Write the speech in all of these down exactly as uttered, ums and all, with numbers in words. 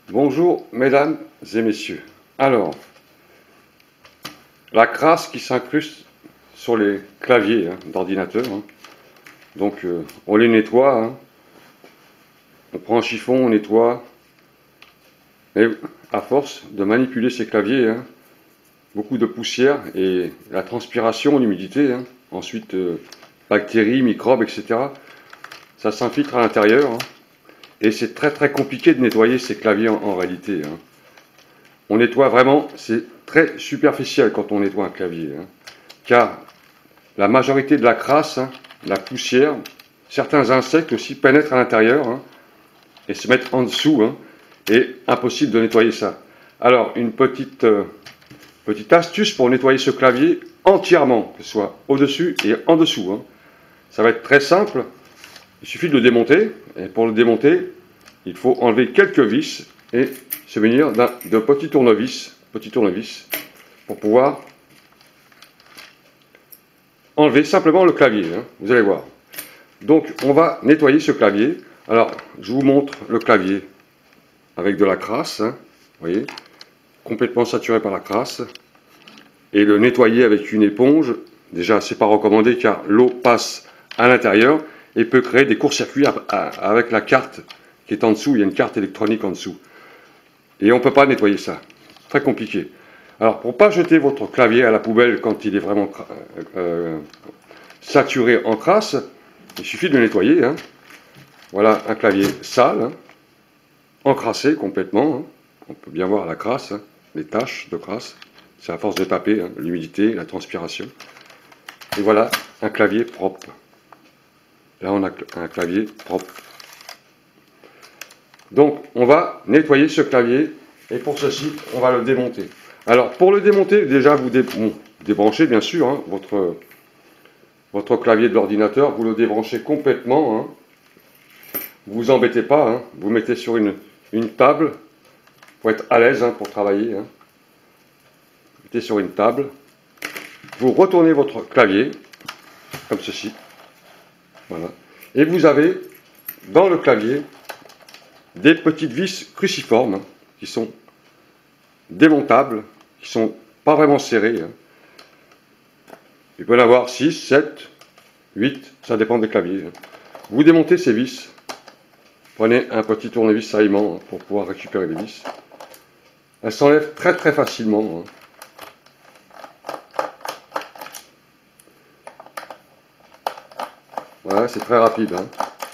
Bonjour mesdames et messieurs. Alors, la crasse qui s'incruste sur les claviers hein, d'ordinateur. Hein. Donc euh, on les nettoie. Hein. On prend un chiffon, on nettoie. Et à force de manipuler ces claviers, hein, beaucoup de poussière et la transpiration, l'humidité, hein, ensuite euh, bactéries, microbes, et cetera. Ça s'infiltre à l'intérieur. Hein. Et c'est très très compliqué de nettoyer ces claviers en, en réalité. Hein. On nettoie vraiment, c'est très superficiel quand on nettoie un clavier. Hein. Car la majorité de la crasse, hein, la poussière, certains insectes aussi pénètrent à l'intérieur hein, et se mettent en dessous. Hein, et impossible de nettoyer ça. Alors, une petite, euh, petite astuce pour nettoyer ce clavier entièrement, que ce soit au-dessus et en dessous. Hein. Ça va être très simple. Il suffit de le démonter. Et pour le démonter, il faut enlever quelques vis et se munir d'un petit tournevis, petit tournevis pour pouvoir enlever simplement le clavier. Hein, vous allez voir. Donc, on va nettoyer ce clavier. Alors, je vous montre le clavier avec de la crasse, hein, vous voyez, complètement saturé par la crasse. Et le nettoyer avec une éponge, déjà, c'est pas recommandé car l'eau passe à l'intérieur et peut créer des courts-circuits avec la carte qui est en dessous. Il y a une carte électronique en dessous. Et on ne peut pas nettoyer ça. Très compliqué. Alors, pour ne pas jeter votre clavier à la poubelle quand il est vraiment euh, saturé en crasse, il suffit de le nettoyer. Hein. Voilà un clavier sale, hein, encrassé complètement. Hein. On peut bien voir la crasse, hein, les taches de crasse. C'est à force de taper, hein, l'humidité, la transpiration. Et voilà un clavier propre. Là, on a un clavier propre. Donc, on va nettoyer ce clavier. Et pour ceci, on va le démonter. Alors, pour le démonter, déjà, vous dé bon, débranchez, bien sûr, hein, votre, votre clavier de l'ordinateur. Vous le débranchez complètement. Hein. Vous ne vous embêtez pas. Hein. Vous mettez sur une, une table pour être à l'aise, hein, pour travailler. Hein. Vous mettez sur une table. Vous retournez votre clavier, comme ceci. Voilà. Et vous avez, dans le clavier, des petites vis cruciformes, hein, qui sont démontables, qui sont pas vraiment serrées. Hein. Il peut y en avoir six, sept, huit, ça dépend des claviers. Hein. Vous démontez ces vis. Prenez un petit tournevis saillement hein, pour pouvoir récupérer les vis. Elles s'enlèvent très très facilement. Hein. Voilà, c'est très rapide. Hein.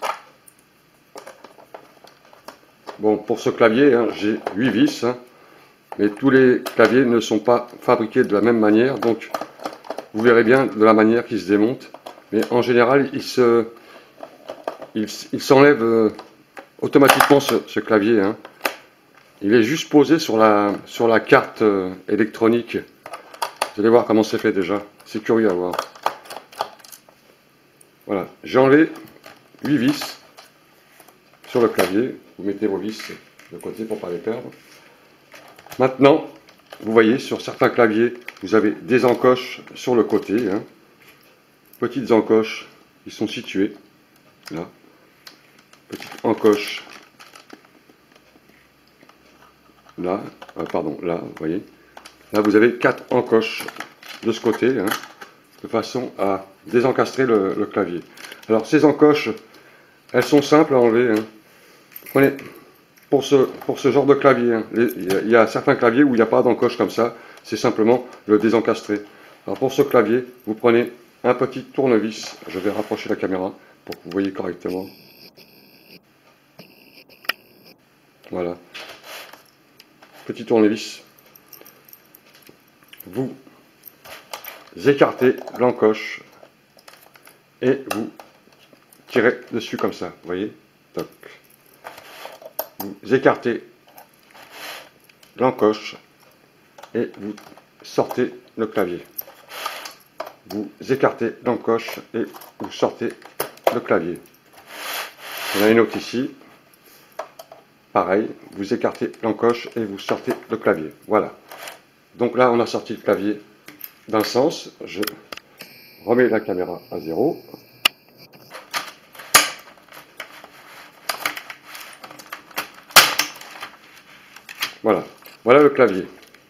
Bon, pour ce clavier, hein, j'ai huit vis, hein, mais tous les claviers ne sont pas fabriqués de la même manière, donc vous verrez bien de la manière qu'ils se démontent. Mais en général, il se, il, il s'enlève euh, automatiquement ce, ce clavier. Hein. Il est juste posé sur la, sur la carte euh, électronique. Vous allez voir comment c'est fait déjà. C'est curieux à voir. Voilà, j'ai enlevé huit vis sur le clavier. Vous mettez vos vis de côté pour ne pas les perdre. Maintenant, vous voyez, sur certains claviers, vous avez des encoches sur le côté. Hein. Petites encoches qui sont situées là. Petite encoche là. Euh, pardon, là, vous voyez. Là, vous avez quatre encoches de ce côté, hein, de façon à désencastrer le, le clavier. Alors, ces encoches, elles sont simples à enlever. Hein. Prenez, pour ce, pour ce genre de clavier, hein, les, il, y a, il y a certains claviers où il n'y a pas d'encoche comme ça, c'est simplement le désencastrer. Alors, pour ce clavier, vous prenez un petit tournevis, je vais rapprocher la caméra pour que vous voyez correctement. Voilà. Petit tournevis. Vous écartez l'encoche et vous tirez dessus comme ça, vous voyez. Toc. Vous écartez l'encoche et vous sortez le clavier. Vous écartez l'encoche et vous sortez le clavier. Il y en a une autre ici. Pareil, vous écartez l'encoche et vous sortez le clavier. Voilà. Donc là, on a sorti le clavier d'un sens. Je remets la caméra à zéro. Voilà, voilà le clavier.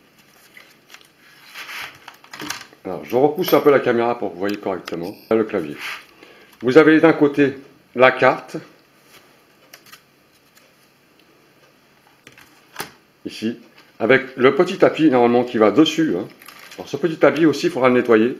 Alors, je repousse un peu la caméra pour que vous voyez correctement. Voilà le clavier. Vous avez d'un côté la carte, ici, avec le petit tapis normalement qui va dessus. Hein. Alors ce petit tapis aussi, il faudra le nettoyer.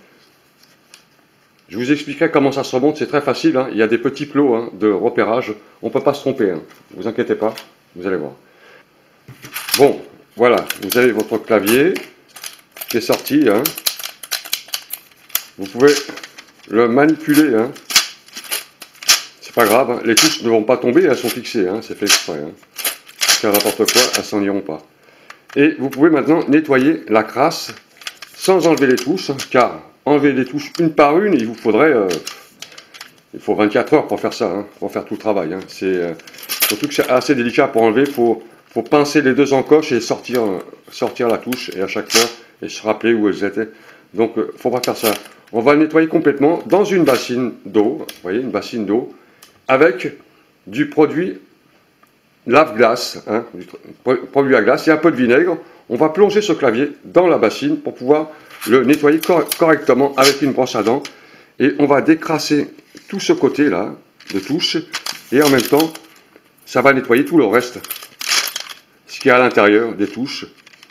Je vous expliquerai comment ça se remonte, c'est très facile. Hein. Il y a des petits plots hein, de repérage, on ne peut pas se tromper. Hein. Vous inquiétez pas, vous allez voir. Bon, voilà, vous avez votre clavier qui est sorti. Hein. Vous pouvez le manipuler. Hein. C'est pas grave, hein. Les touches ne vont pas tomber, elles sont fixées, hein. C'est fait exprès. Hein. Faire n'importe quoi, elles s'en iront pas. Et vous pouvez maintenant nettoyer la crasse sans enlever les touches, car enlever les touches une par une, il vous faudrait, euh, il faut vingt-quatre heures pour faire ça, hein, pour faire tout le travail. Hein. C'est euh, surtout que c'est assez délicat pour enlever, il faut, faut pincer les deux encoches et sortir, euh, sortir la touche, et à chaque fois, et se rappeler où elles étaient. Donc, il euh, ne faut pas faire ça. On va le nettoyer complètement dans une bassine d'eau, vous voyez, une bassine d'eau, avec du produit lave-glace, hein, du produit à glace et un peu de vinaigre. On va plonger ce clavier dans la bassine pour pouvoir le nettoyer cor correctement avec une brosse à dents. Et on va décrasser tout ce côté-là de touche. Et en même temps, ça va nettoyer tout le reste. Ce qui est à l'intérieur des touches.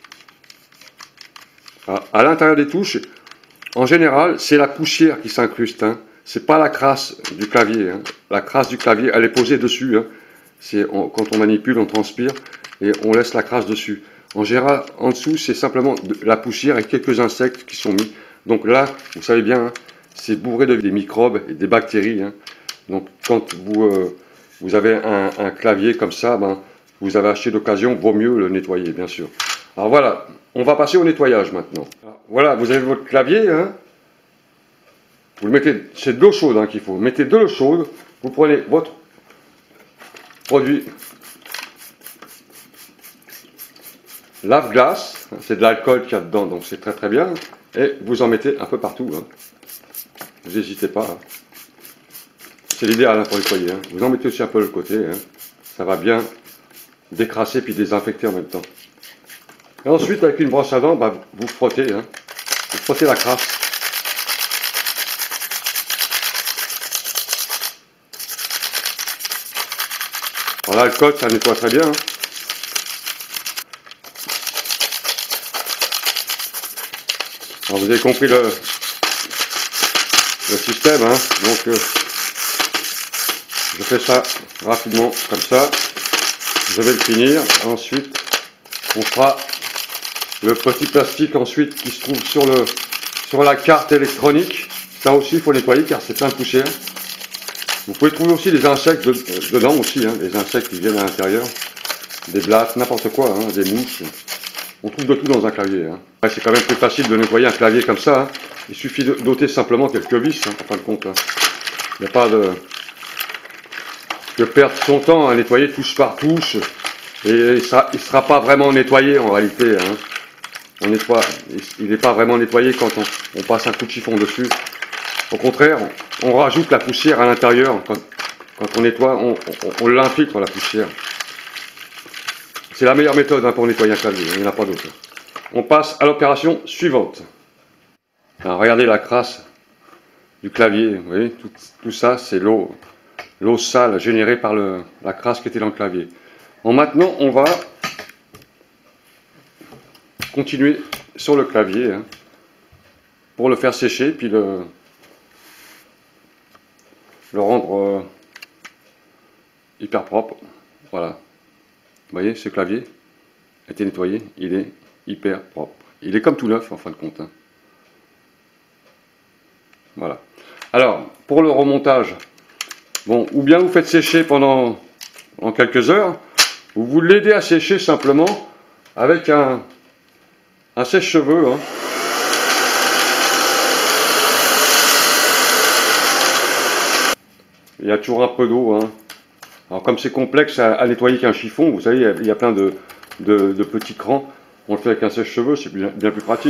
À, à l'intérieur des touches, en général, c'est la poussière qui s'incruste. Hein. C'est pas la crasse du clavier. Hein. La crasse du clavier, elle est posée dessus. Hein. C'est quand on manipule, on transpire et on laisse la crasse dessus. En général, en dessous, c'est simplement de la poussière et quelques insectes qui sont mis. Donc là, vous savez bien, hein, c'est bourré de des microbes et des bactéries. Hein. Donc quand vous, euh, vous avez un, un clavier comme ça, ben, vous avez acheté d'occasion, vaut mieux le nettoyer, bien sûr. Alors voilà, on va passer au nettoyage maintenant. Alors, voilà, vous avez votre clavier. Hein. Vous le mettez, c'est de l'eau chaude hein, qu'il faut. Vous mettez de l'eau chaude, vous prenez votre produit lave-glace, c'est de l'alcool qu'il y a dedans, donc c'est très très bien, et vous en mettez un peu partout, hein. Vous n'hésitez pas, hein. C'est l'idéal hein, pour nettoyer, hein. Vous en mettez aussi un peu de côté, hein. Ça va bien décrasser puis désinfecter en même temps. Et ensuite avec une brosse à dents, bah, vous frottez, hein. Vous frottez la crasse. L'alcool, ça nettoie très bien. Hein. Alors, vous avez compris le, le système. Hein. Donc, euh, je fais ça rapidement, comme ça. Je vais le finir. Ensuite, on fera le petit plastique ensuite qui se trouve sur, le, sur la carte électronique. Ça aussi, il faut nettoyer car c'est plein de poussière. Vous pouvez trouver aussi des insectes de, euh, dedans aussi, hein, des insectes qui viennent à l'intérieur, des blattes, n'importe quoi, hein, des mouches. On trouve de tout dans un clavier. Hein. C'est quand même plus facile de nettoyer un clavier comme ça. Hein. Il suffit de d'ôter simplement quelques vis, hein, en fin de compte. Hein. Il n'y a pas de, de perdre son temps à nettoyer touche par touche. Et il ne sera, il sera pas vraiment nettoyé en réalité. Hein. On nettoie, il n'est pas vraiment nettoyé quand on, on passe un coup de chiffon dessus. Au contraire, on rajoute la poussière à l'intérieur. Quand, quand on nettoie, on, on, on l'infiltre la poussière. C'est la meilleure méthode hein, pour nettoyer un clavier, il n'y en a pas d'autre. On passe à l'opération suivante. Alors, regardez la crasse du clavier, vous voyez, tout, tout ça c'est l'eau l'eau sale générée par le, la crasse qui était dans le clavier. Bon, maintenant, on va continuer sur le clavier hein, pour le faire sécher, puis le... le rendre euh, hyper propre. Voilà. Vous voyez, ce clavier a été nettoyé, il est hyper propre. Il est comme tout neuf en fin de compte. Hein. Voilà. Alors, pour le remontage, bon, ou bien vous faites sécher pendant en quelques heures, ou vous l'aidez à sécher simplement avec un, un sèche-cheveux. Hein. Il y a toujours un peu d'eau. Hein. Alors comme c'est complexe à, à nettoyer qu'un chiffon, vous savez, il y a, il y a plein de, de, de petits crans. On le fait avec un sèche-cheveux, c'est bien, bien plus pratique.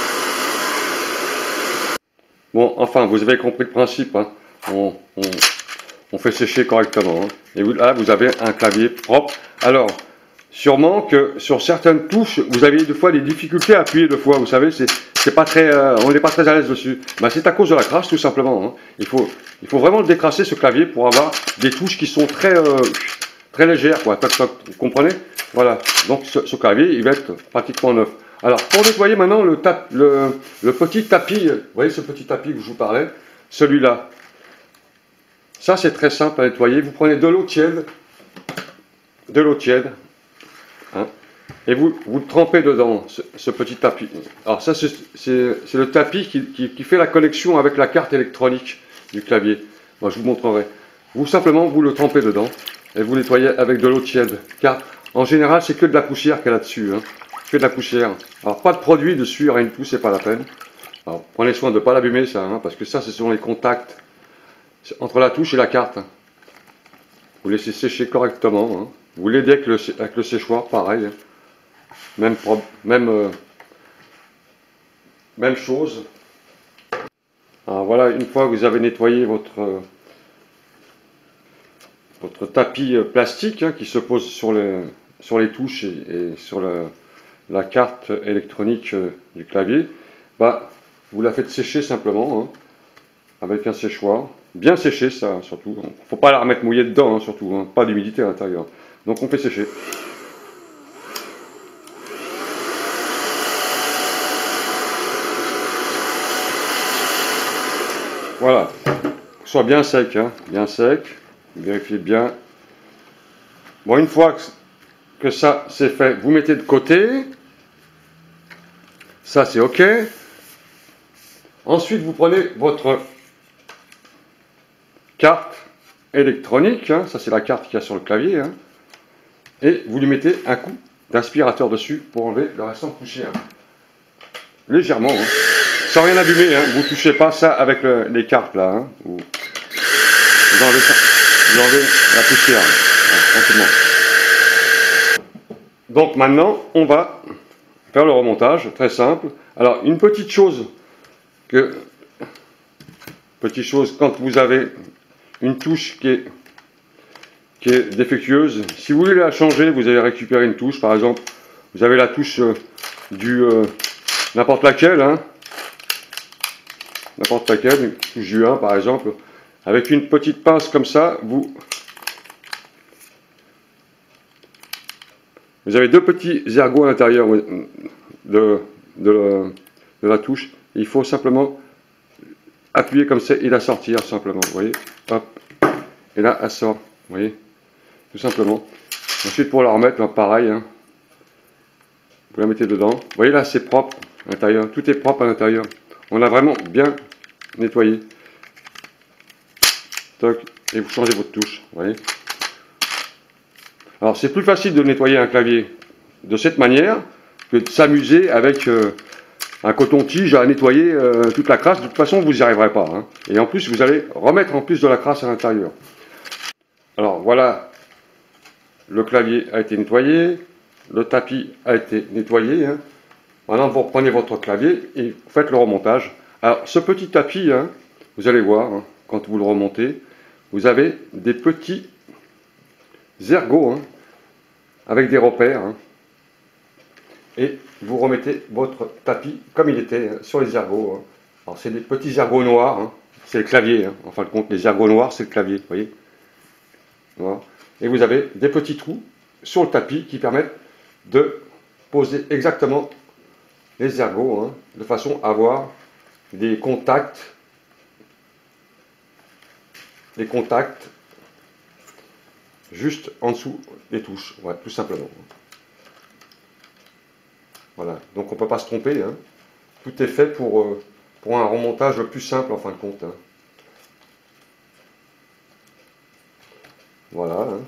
Bon, enfin, vous avez compris le principe. Hein. On, on, on fait sécher correctement. Hein. Et vous, là, vous avez un clavier propre. Alors, sûrement que sur certaines touches, vous avez des fois des difficultés à appuyer deux fois. Vous savez, c'est pas très, euh, on n'est pas très à l'aise dessus. Ben, c'est à cause de la crasse, tout simplement. Hein. Il faut, il faut vraiment le décrasser, ce clavier, pour avoir des touches qui sont très, euh, très légères, quoi. Toc, toc, vous comprenez? Voilà. Donc, ce, ce clavier, il va être pratiquement neuf. Alors, pour nettoyer maintenant le, tap, le, le petit tapis, vous voyez ce petit tapis que je vous parlais, celui-là. Ça, c'est très simple à nettoyer. Vous prenez de l'eau tiède, de l'eau tiède, hein, et vous, vous le trempez dedans, ce, ce petit tapis. Alors ça, c'est le tapis qui, qui, qui fait la connexion avec la carte électronique du clavier. Moi, je vous montrerai. Vous, simplement, vous le trempez dedans, et vous nettoyez avec de l'eau tiède. Car, en général, c'est que de la poussière qu'il y a là-dessus. Hein. Que de la poussière. Alors, pas de produit dessus, rien du tout, c'est pas la peine. Alors, prenez soin de ne pas l'abîmer, ça, hein, parce que ça, ce sont les contacts entre la touche et la carte. Vous laissez sécher correctement. Hein. Vous l'aidez avec le, avec le séchoir, pareil. Hein. Même, même, euh, même chose. Alors voilà, une fois que vous avez nettoyé votre, euh, votre tapis euh, plastique hein, qui se pose sur les, sur les touches et, et sur le, la carte électronique euh, du clavier, bah, vous la faites sécher simplement hein, avec un séchoir. Bien sécher, ça, surtout. Il ne faut pas la remettre mouillée dedans, hein, surtout. Hein, pas d'humidité à l'intérieur. Donc on fait sécher. Voilà. Soit bien sec, hein, bien sec. Vérifiez bien. Bon, une fois que ça c'est fait, vous mettez de côté. Ça, c'est OK. Ensuite, vous prenez votre carte électronique, hein, ça c'est la carte qu'il y a sur le clavier, hein, et vous lui mettez un coup d'aspirateur dessus pour enlever le restant de poussière. Légèrement, hein, sans rien abîmer, hein, vous ne touchez pas ça avec le, les cartes là, hein, vous, vous, enlevez ça, vous enlevez la poussière, hein, tranquillement. Donc maintenant, on va faire le remontage, très simple. Alors, une petite chose, que, petite chose, quand vous avez une touche qui est, qui est défectueuse. Si vous voulez la changer, vous allez récupérer une touche. Par exemple, vous avez la touche euh, du euh, n'importe laquelle, hein, n'importe laquelle, une touche du un par exemple. Avec une petite pince comme ça, vous, vous avez deux petits ergots à l'intérieur de, de, de, de la touche. Il faut simplement appuyer comme ça et la sortir simplement. Vous voyez, hop. Et là, elle sort, vous voyez, tout simplement. Ensuite, pour la remettre, ben, pareil, hein. Vous la mettez dedans. Vous voyez, là, c'est propre à l'intérieur. Tout est propre à l'intérieur. On a vraiment bien nettoyé. Toc, et vous changez votre touche, vous voyez. Alors, c'est plus facile de nettoyer un clavier de cette manière que de s'amuser avec euh, un coton-tige à nettoyer euh, toute la crasse. De toute façon, vous n'y arriverez pas. Hein. Et en plus, vous allez remettre en plus de la crasse à l'intérieur. Alors voilà, le clavier a été nettoyé, le tapis a été nettoyé. Hein. Maintenant, vous reprenez votre clavier et vous faites le remontage. Alors, ce petit tapis, hein, vous allez voir, hein, quand vous le remontez, vous avez des petits ergots hein, avec des repères. Hein, et vous remettez votre tapis comme il était hein, sur les ergots. Hein. Alors, c'est des petits ergots noirs, hein, c'est le clavier. Hein, en fin de compte, les ergots noirs, c'est le clavier, vous voyez. Voilà. Et vous avez des petits trous sur le tapis qui permettent de poser exactement les ergots, hein, de façon à avoir des contacts, des contacts juste en dessous des touches, ouais, tout simplement. Voilà, donc on ne peut pas se tromper, hein. Tout est fait pour, euh, pour un remontage le plus simple en fin de compte. Hein. Voilà. Hein.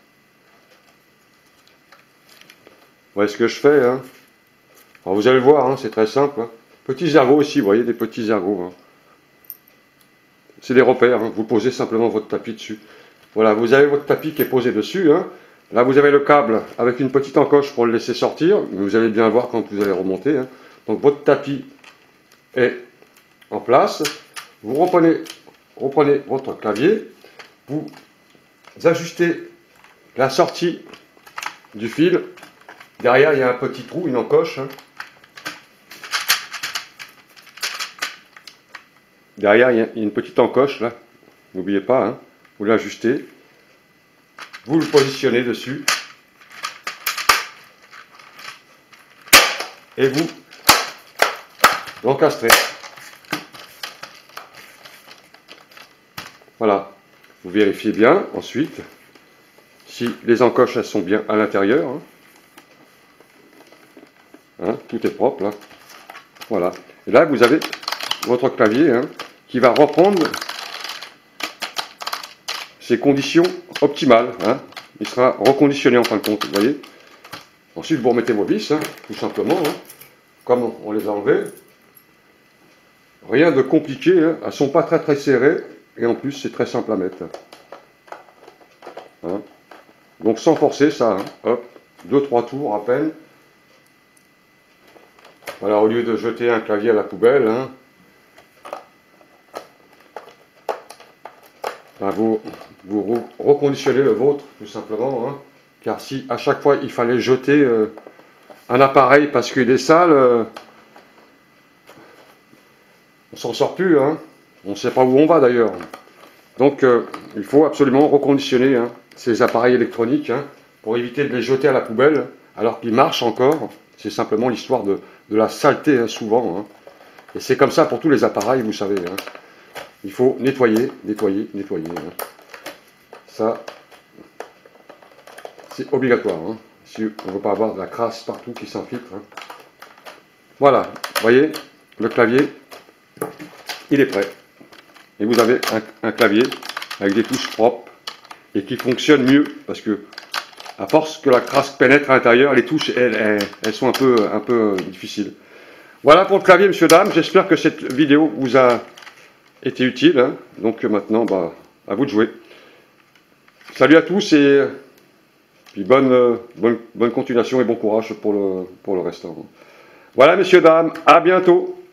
Vous voyez ce que je fais. Hein. Alors vous allez voir, hein, c'est très simple. Hein. Petits ergots aussi, vous voyez, des petits ergots. Hein. C'est des repères, hein. Vous posez simplement votre tapis dessus. Voilà, vous avez votre tapis qui est posé dessus. Hein. Là, vous avez le câble avec une petite encoche pour le laisser sortir. Mais vous allez bien voir quand vous allez remonter. Hein. Donc votre tapis est en place. Vous reprenez, reprenez votre clavier. vous ajustez la sortie du fil. Derrière, il y a un petit trou, une encoche. Hein. Derrière, il y a une petite encoche, là. N'oubliez pas, hein. Vous l'ajustez. Vous le positionnez dessus. Et vous l'encastrez. Voilà. Vous vérifiez bien, ensuite, si les encoches, elles sont bien à l'intérieur. Hein. Hein, tout est propre, là. Voilà. Et là, vous avez votre clavier hein, qui va reprendre ses conditions optimales. Hein. Il sera reconditionné en fin de compte, vous voyez. Ensuite, vous remettez vos vis, hein, tout simplement, hein, comme on les a enlevés. Rien de compliqué, hein. Elles ne sont pas très très serrées, et en plus, c'est très simple à mettre. Hein. Donc, sans forcer ça, hein, hop, deux trois tours à peine. Voilà, au lieu de jeter un clavier à la poubelle, hein, ben vous, vous reconditionnez le vôtre, tout simplement. Hein, car si à chaque fois il fallait jeter euh, un appareil parce qu'il est sale, euh, on s'en sort plus. Hein, on ne sait pas où on va d'ailleurs. Donc euh, il faut absolument reconditionner hein, ces appareils électroniques hein, pour éviter de les jeter à la poubelle alors qu'ils marchent encore. C'est simplement l'histoire de, de la saleté, hein, souvent. Hein. Et c'est comme ça pour tous les appareils, vous savez. Hein. Il faut nettoyer, nettoyer, nettoyer. Hein. Ça, c'est obligatoire. Hein. Si on ne veut pas avoir de la crasse partout qui s'infiltre. Hein. Voilà, vous voyez, le clavier, il est prêt. Et vous avez un, un clavier avec des touches propres et qui fonctionne mieux parce que à force que la crasse pénètre à l'intérieur, les touches, elles, elles, elles sont un peu, un peu difficiles. Voilà pour le clavier, messieurs, dames. J'espère que cette vidéo vous a été utile. Hein. Donc maintenant, bah, à vous de jouer. Salut à tous et puis bonne, bonne, bonne continuation et bon courage pour le, pour le restant. Voilà, messieurs, dames. À bientôt.